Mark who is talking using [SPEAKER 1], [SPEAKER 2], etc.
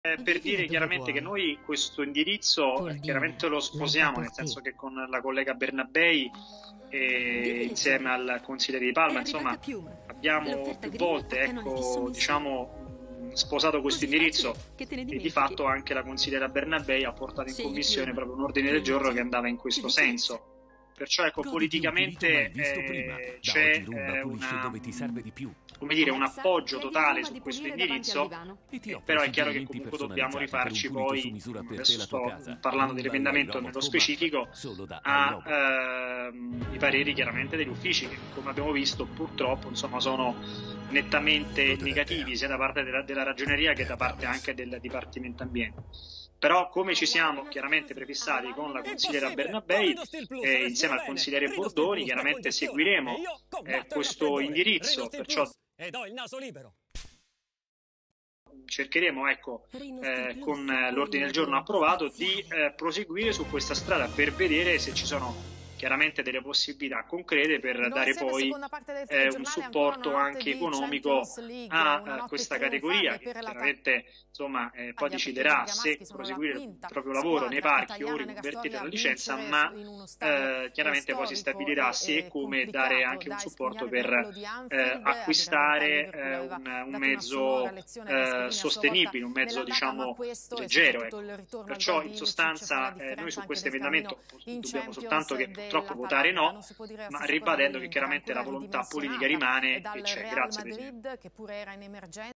[SPEAKER 1] Per dire chiaramente che noi questo indirizzo
[SPEAKER 2] Vuol
[SPEAKER 1] chiaramente
[SPEAKER 2] dire
[SPEAKER 1] lo
[SPEAKER 2] lavora
[SPEAKER 1] sposiamo,
[SPEAKER 2] per
[SPEAKER 1] nel
[SPEAKER 2] te.
[SPEAKER 1] senso che con la collega Bernabei insieme
[SPEAKER 2] Diglielo.
[SPEAKER 1] al consigliere Di
[SPEAKER 2] È
[SPEAKER 1] Palma,
[SPEAKER 2] arrivata
[SPEAKER 1] insomma,
[SPEAKER 2] Piuma.
[SPEAKER 1] abbiamo
[SPEAKER 2] L'offerta
[SPEAKER 1] più
[SPEAKER 2] green a
[SPEAKER 1] volte,
[SPEAKER 2] canone di
[SPEAKER 1] ecco,
[SPEAKER 2] sommissione.
[SPEAKER 1] diciamo, sposato questo
[SPEAKER 2] Così facile
[SPEAKER 1] indirizzo
[SPEAKER 2] che te ne
[SPEAKER 1] e di
[SPEAKER 2] dimentichi.
[SPEAKER 1] fatto anche la consigliera Bernabei ha portato in
[SPEAKER 2] Scegli
[SPEAKER 1] commissione
[SPEAKER 2] Piuma.
[SPEAKER 1] proprio un ordine del
[SPEAKER 2] Più
[SPEAKER 1] giorno che
[SPEAKER 2] utile,
[SPEAKER 1] andava in
[SPEAKER 2] più
[SPEAKER 1] questo
[SPEAKER 2] vicinanza.
[SPEAKER 1] senso. Perciò ecco,
[SPEAKER 3] Goditi un pulito mai
[SPEAKER 1] politicamente
[SPEAKER 3] visto prima. Da oggi
[SPEAKER 1] c'è
[SPEAKER 3] Roomba pulisce
[SPEAKER 1] una,
[SPEAKER 3] dove ti serve di più.
[SPEAKER 1] come dire, un
[SPEAKER 4] Alexa,
[SPEAKER 1] appoggio
[SPEAKER 4] chiedi a
[SPEAKER 1] totale
[SPEAKER 4] Roomba
[SPEAKER 1] su
[SPEAKER 4] di
[SPEAKER 1] questo
[SPEAKER 4] pulire davanti al
[SPEAKER 1] indirizzo,
[SPEAKER 4] divano.
[SPEAKER 3] E ti offre
[SPEAKER 1] però è chiaro che
[SPEAKER 3] suggerimenti
[SPEAKER 1] comunque dobbiamo
[SPEAKER 3] personalizzati per un
[SPEAKER 1] rifarci
[SPEAKER 3] pulito su
[SPEAKER 1] poi,
[SPEAKER 3] misura per te e
[SPEAKER 1] adesso
[SPEAKER 3] la tua
[SPEAKER 1] sto
[SPEAKER 3] casa.
[SPEAKER 1] parlando
[SPEAKER 3] Roomba AI
[SPEAKER 1] dell'emendamento
[SPEAKER 3] Robot
[SPEAKER 1] nello
[SPEAKER 3] Home Hub,
[SPEAKER 1] specifico,
[SPEAKER 3] solo da iRobot.
[SPEAKER 1] ai pareri chiaramente degli uffici che, come abbiamo visto, purtroppo insomma sono nettamente negativi sia da parte della ragioneria che da parte anche del Dipartimento Ambiente. Però come ci siamo chiaramente prefissati con la consigliera Bernabei insieme al consigliere Bordoni, chiaramente seguiremo questo indirizzo, perciò
[SPEAKER 5] e do il naso libero.
[SPEAKER 1] cercheremo, ecco, con l'ordine del giorno approvato, di proseguire su questa strada per vedere se ci sono chiaramente delle possibilità concrete per dare poi un supporto anche economico a questa categoria che chiaramente insomma poi deciderà se proseguire il proprio lavoro nei parchi o riconvertire la licenza, ma chiaramente poi si stabilirà se e come dare anche un supporto per acquistare un mezzo sostenibile, un mezzo diciamo leggero, ecco. Perciò in sostanza noi su questo emendamento dobbiamo soltanto che purtroppo votare no, ma ribadendo che chiaramente la volontà politica rimane e c'è. Grazie Presidente.